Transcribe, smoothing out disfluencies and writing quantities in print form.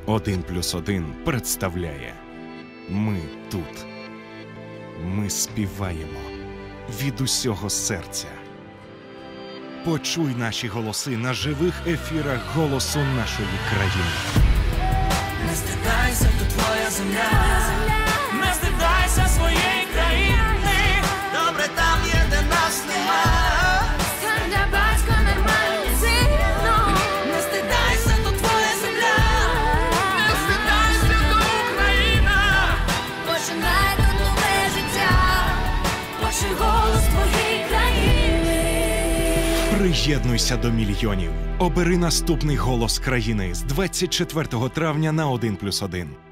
1+1 представляє: ми тут. Ми співаємо від усього серця. Почуй наші голоси на живих ефірах голосу нашої країни. Не стидайся, тут твоя земля. Не стидайся своєї країни. Добре там є, де нас нема. Стань для батька нормальний сином. Не стидайся, тут твоя земля. Не стидайся, тут Україна. Починай тут нове життя. Почуй голос твоєї країни. Приєднуйся до мільйонів. Обери наступний голос країни з 24 травня на 1+1.